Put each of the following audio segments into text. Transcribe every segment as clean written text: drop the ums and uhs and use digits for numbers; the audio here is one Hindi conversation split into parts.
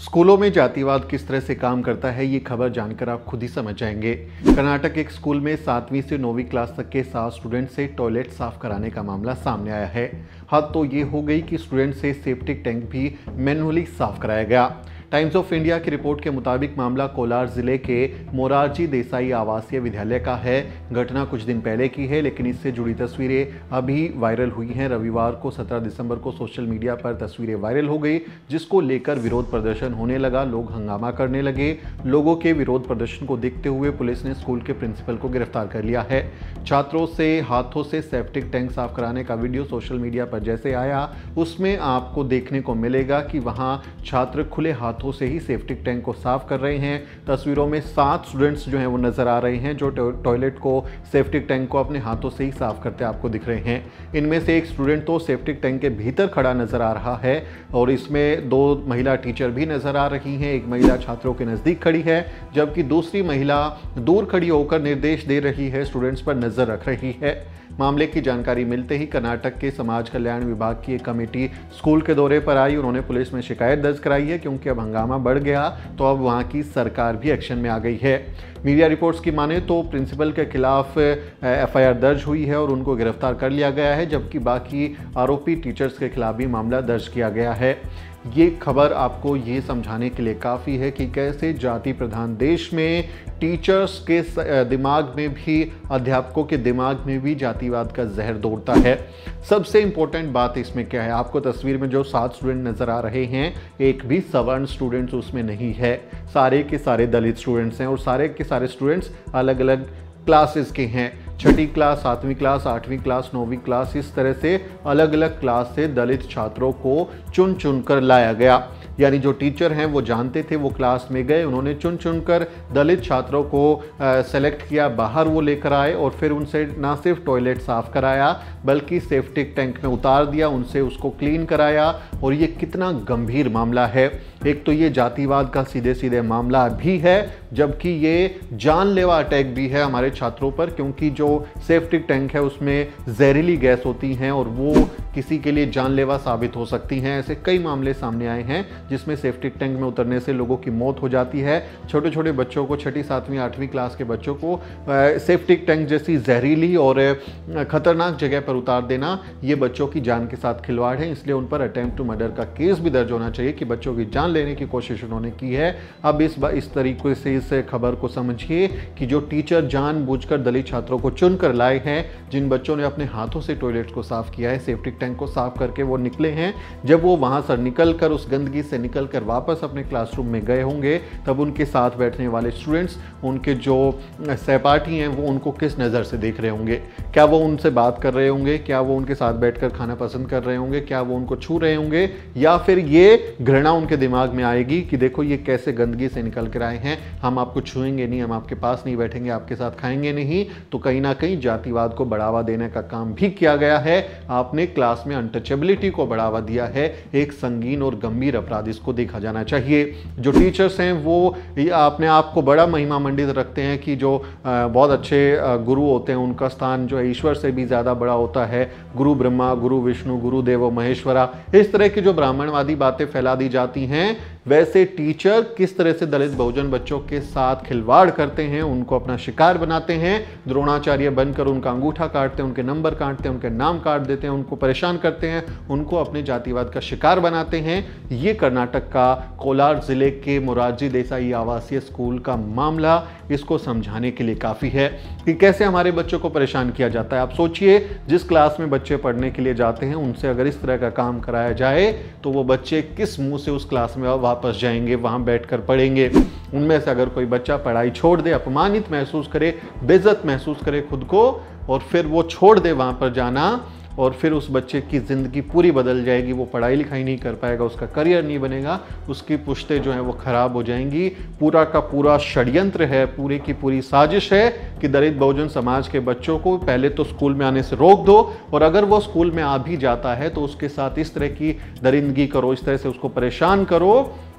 स्कूलों में जातिवाद किस तरह से काम करता है, ये खबर जानकर आप खुद ही समझ जाएंगे। कर्नाटक एक स्कूल में 7वीं से 9वीं क्लास तक के 7 स्टूडेंट से टॉयलेट साफ कराने का मामला सामने आया है। हद तो ये हो गई कि स्टूडेंट से सेप्टिक टैंक भी मैनुअली साफ कराया गया। टाइम्स ऑफ इंडिया की रिपोर्ट के मुताबिक मामला कोलार जिले के मोरारजी देसाई आवासीय विद्यालय का है। घटना कुछ दिन पहले की है, लेकिन इससे जुड़ी तस्वीरें अभी वायरल हुई हैं। रविवार को 17 दिसंबर को सोशल मीडिया पर तस्वीरें वायरल हो गई, जिसको लेकर विरोध प्रदर्शन होने लगा। लोग हंगामा करने लगे। लोगों के विरोध प्रदर्शन को देखते हुए पुलिस ने स्कूल के प्रिंसिपल को गिरफ्तार कर लिया है। छात्रों से हाथों से सेप्टिक टैंक साफ कराने का वीडियो सोशल मीडिया पर जैसे आया, उसमें आपको देखने को मिलेगा कि वहां छात्र खुले हाथों से ही सेप्टिक टैंक को साफ कर रहे हैं। तस्वीरों में 7 स्टूडेंट्स जो हैं वो नजर आ रहे हैं, जो टॉयलेट को, सेप्टिक टैंक को अपने हाथों से ही साफ करते आपको दिख रहे हैं। इनमें से एक स्टूडेंट तो सेप्टिक टैंक के भीतर खड़ा नजर आ रहा है और इसमें 2 महिला टीचर भी नजर आ रही हैं। एक महिला छात्रों के नजदीक खड़ी है, जबकि दूसरी महिला दूर खड़ी होकर निर्देश दे रही है, स्टूडेंट्स पर नजर रख रही है। मामले की जानकारी मिलते ही कर्नाटक के समाज कल्याण विभाग की एक कमेटी स्कूल के दौरे पर आई। उन्होंने पुलिस में शिकायत दर्ज कराई है, क्योंकि अब हंगामा बढ़ गया तो अब वहां की सरकार भी एक्शन में आ गई है। मीडिया रिपोर्ट्स की माने तो प्रिंसिपल के खिलाफ एफआईआर दर्ज हुई है और उनको गिरफ्तार कर लिया गया है, जबकि बाकी आरोपी टीचर्स के खिलाफ भी मामला दर्ज किया गया है। ये खबर आपको ये समझाने के लिए काफ़ी है कि कैसे जाति प्रधान देश में टीचर्स के दिमाग में भी, अध्यापकों के दिमाग में भी जातिवाद का जहर दौड़ता है। सबसे इंपॉर्टेंट बात इसमें क्या है, आपको तस्वीर में जो 7 स्टूडेंट नज़र आ रहे हैं, एक भी सवर्ण स्टूडेंट्स उसमें नहीं है। सारे के सारे दलित स्टूडेंट्स हैं और सारे के सारे स्टूडेंट्स अलग अलग क्लासेस के हैं। 6ठी क्लास, 7वीं क्लास, 8वीं क्लास, 9वीं क्लास, इस तरह से अलग अलग क्लास से दलित छात्रों को चुन चुन कर लाया गया। यानी जो टीचर हैं वो जानते थे, वो क्लास में गए, उन्होंने चुन चुन कर दलित छात्रों को सेलेक्ट किया, बाहर वो लेकर आए और फिर उनसे ना सिर्फ टॉयलेट साफ कराया बल्कि सेप्टिक टैंक में उतार दिया, उनसे उसको क्लीन कराया। और ये कितना गंभीर मामला है। एक तो ये जातिवाद का सीधे सीधे मामला भी है, जबकि ये जानलेवा अटैक भी है हमारे छात्रों पर, क्योंकि जो सेप्टिक टैंक है उसमें जहरीली गैस होती हैं और वो किसी के लिए जानलेवा साबित हो सकती हैं। ऐसे कई मामले सामने आए हैं जिसमें सेप्टिक टैंक में उतरने से लोगों की मौत हो जाती है। छोटे छोटे बच्चों को, 6ठी, 7वीं, 8वीं क्लास के बच्चों को सेप्टिक टैंक जैसी जहरीली और खतरनाक जगह पर उतार देना, ये बच्चों की जान के साथ खिलवाड़ है। इसलिए उन पर अटेम्प्ट टू मर्डर का केस भी दर्ज होना चाहिए कि बच्चों की जान लेने की कोशिश उन्होंने की है। अब इस तरीके से इस खबर को समझिए कि जो टीचर जानबूझकर दलित छात्रों को चुनकर लाए हैं, जिन बच्चों ने अपने हाथों से टॉयलेट को साफ किया है, सेप्टिक टैंक को साफ करके वो निकले हैं, जब वो वहां से निकलकर, उस गंदगी से निकलकर वापस अपने क्लासरूम में गए होंगे, तब उनके साथ बैठने वाले स्टूडेंट्स, उनके जो सहपाठी हैं, वो उनको किस नज़र से देख रहे होंगे। क्या वो उनसे बात कर रहे होंगे? क्या वो उनके साथ बैठकर खाना पसंद कर रहे होंगे? क्या वो उनको छू रहे होंगे? या फिर ये घृणा उनके दिमाग में आएगी कि देखो ये कैसे गंदगी से निकल कर आए हैं, हम आपको छुएंगे नहीं, हम आपके पास नहीं बैठेंगे, आपके साथ खाएंगे नहीं। तो कहीं ना कहीं जातिवाद को बढ़ावा देने का काम भी किया गया है। आपने क्लास में अनटचेबिलिटी को बढ़ावा दिया है। एक संगीन और गंभीर अपराध इसको देखा जाना चाहिए। जो टीचर्स हैं वो अपने आप को बड़ा महिमा मंडित रखते हैं कि जो बहुत अच्छे गुरु होते हैं, उनका स्थान जो है ईश्वर से भी ज़्यादा बड़ा होता है। गुरु ब्रह्मा, गुरु विष्णु, गुरु देवो महेश्वरा, इस तरह की जो ब्राह्मणवादी बातें फैला दी जाती हैं, वैसे टीचर किस तरह से दलित बहुजन बच्चों के साथ खिलवाड़ करते हैं, उनको अपना शिकार बनाते हैं, द्रोणाचार्य बनकर उनका अंगूठा काटते हैं, उनके नंबर काटते हैं, उनके नाम काट देते हैं, उनको परेशान करते हैं, उनको अपने जातिवाद का शिकार बनाते हैं। ये कर्नाटक का कोलार जिले के मोरारजी देसाई आवासीय स्कूल का मामला इसको समझाने के लिए काफ़ी है कि कैसे हमारे बच्चों को परेशान किया जाता है। आप सोचिए, जिस क्लास में बच्चे पढ़ने के लिए जाते हैं, उनसे अगर इस तरह का काम कराया जाए तो वो बच्चे किस मुंह से उस क्लास में वापस जाएंगे, वहां बैठकर पढ़ेंगे। उनमें से अगर कोई बच्चा पढ़ाई छोड़ दे, अपमानित महसूस करे, बेइज्जत महसूस करे खुद को, और फिर वो छोड़ दे वहां पर जाना, और फिर उस बच्चे की ज़िंदगी पूरी बदल जाएगी। वो पढ़ाई लिखाई नहीं कर पाएगा, उसका करियर नहीं बनेगा, उसकी पुश्तें जो हैं वो ख़राब हो जाएंगी। पूरा का पूरा षड्यंत्र है, पूरी की पूरी साजिश है कि दलित बहुजन समाज के बच्चों को पहले तो स्कूल में आने से रोक दो, और अगर वो स्कूल में आ भी जाता है तो उसके साथ इस तरह की दरिंदगी करो, इस तरह से उसको परेशान करो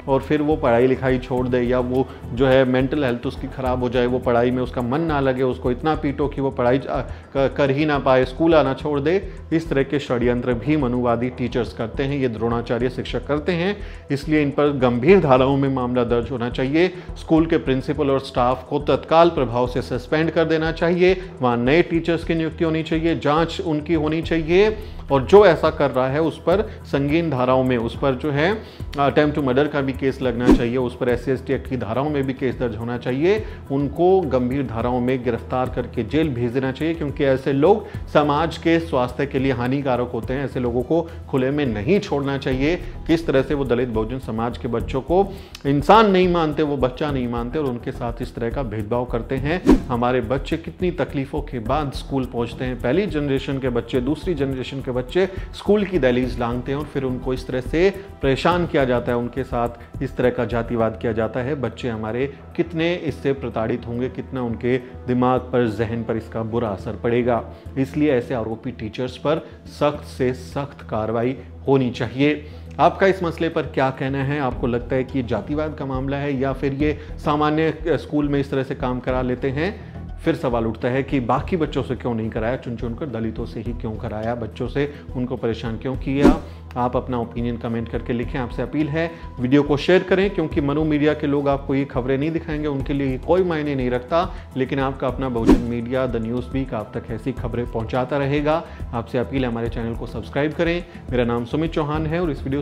और फिर वो पढ़ाई लिखाई छोड़ दे, या वो जो है मेंटल हेल्थ उसकी ख़राब हो जाए, वो पढ़ाई में उसका मन ना लगे, उसको इतना पीटो कि वो पढ़ाई कर ही ना पाए, स्कूल आना छोड़ दे। इस तरह के षड्यंत्र भी मनुवादी टीचर्स करते हैं, ये द्रोणाचार्य शिक्षक करते हैं। इसलिए इन पर गंभीर धाराओं में मामला दर्ज होना चाहिए। स्कूल के प्रिंसिपल और स्टाफ को तत्काल प्रभाव से सस्पेंड कर देना चाहिए। वहाँ नए टीचर्स की नियुक्ति होनी चाहिए, जांच उनकी होनी चाहिए, और जो ऐसा कर रहा है उस पर संगीन धाराओ में, उस पर जो है अटेम्प्ट टू मर्डर का भी केस लगना चाहिए, उस पर SC/ST एक्ट की धाराओं में भी केस दर्ज होना चाहिए। उनको गंभीर धाराओं में गिरफ्तार करके जेल भेज देना चाहिए, क्योंकि ऐसे लोग समाज के स्वास्थ्य के लिए हानिकारक होते हैं। ऐसे लोगों को खुले में नहीं छोड़ना चाहिए। किस तरह से वो दलित बहुजन समाज के बच्चों को इंसान नहीं मानते, वो बच्चा नहीं मानते, और उनके साथ इस तरह का भेदभाव करते हैं। हमारे बच्चे कितनी तकलीफों के बाद स्कूल पहुंचते हैं। पहली जनरेशन के बच्चे, दूसरी जनरेशन के बच्चे स्कूल की दहलीज लांघते हैं, और फिर उनको इस तरह से परेशान किया जाता है, उनके साथ इस तरह का जातिवाद किया जाता है। बच्चे हमारे कितने इससे प्रताड़ित होंगे, कितना उनके दिमाग पर, जहन पर इसका बुरा असर पड़ेगा। इसलिए ऐसे आरोपी टीचर्स पर सख्त से सख्त कार्रवाई होनी चाहिए। आपका इस मसले पर क्या कहना है? आपको लगता है कि ये जातिवाद का मामला है, या फिर ये सामान्य स्कूल में इस तरह से काम करा लेते हैं? फिर सवाल उठता है कि बाकी बच्चों से क्यों नहीं कराया, चुन चुन कर दलितों से ही क्यों कराया, बच्चों से उनको परेशान क्यों किया? आप अपना ओपिनियन कमेंट करके लिखें। आपसे अपील है वीडियो को शेयर करें, क्योंकि मनु मीडिया के लोग आपको ये खबरें नहीं दिखाएंगे, उनके लिए ये कोई मायने नहीं रखता, लेकिन आपका अपना Bahujan media the news week आप तक ऐसी खबरें पहुंचाता रहेगा। आपसे अपील है हमारे चैनल को सब्सक्राइब करें। मेरा नाम सुमित चौहान है, और इस वीडियो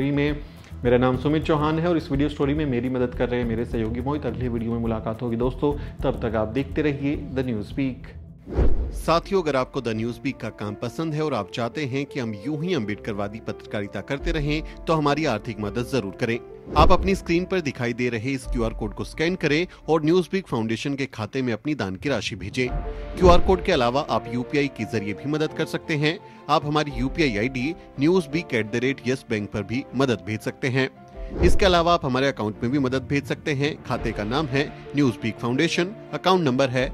स्टोरी में मेरी मदद कर रहे हैं मेरे सहयोगी मोहित। अगली वीडियो में मुलाकात होगी दोस्तों, तब तक आप देखते रहिए द न्यूज़ वीक। साथियों, अगर आपको द न्यूज़ वीक का काम पसंद है और आप चाहते हैं कि हम यूं ही अम्बेडकरवादी पत्रकारिता करते रहें, तो हमारी आर्थिक मदद जरूर करें। आप अपनी स्क्रीन पर दिखाई दे रहे इस QR कोड को स्कैन करें और न्यूज़ वीक फाउंडेशन के खाते में अपनी दान की राशि भेजें। QR कोड के अलावा आप UPI के जरिए भी मदद कर सकते हैं। आप हमारी UPI ID newsweek@YesBank पर भी मदद भेज सकते हैं। इसके अलावा आप हमारे अकाउंट में भी मदद भेज सकते हैं। खाते का नाम है news week foundation, account number है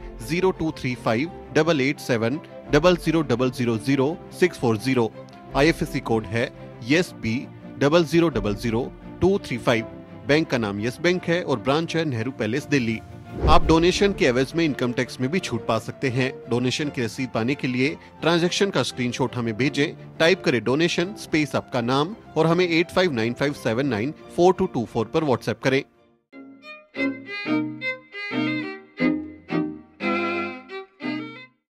02358800000640। IFSC कोड है YesB000235। बैंक का नाम यस बैंक है और ब्रांच है नेहरू पैलेस, दिल्ली। आप डोनेशन के एवज में इनकम टैक्स में भी छूट पा सकते हैं। डोनेशन की रसीद पाने के लिए ट्रांजैक्शन का स्क्रीनशॉट हमें भेजें। टाइप करें डोनेशन स्पेस आपका नाम और हमें 8595794224 पर व्हाट्सएप करें।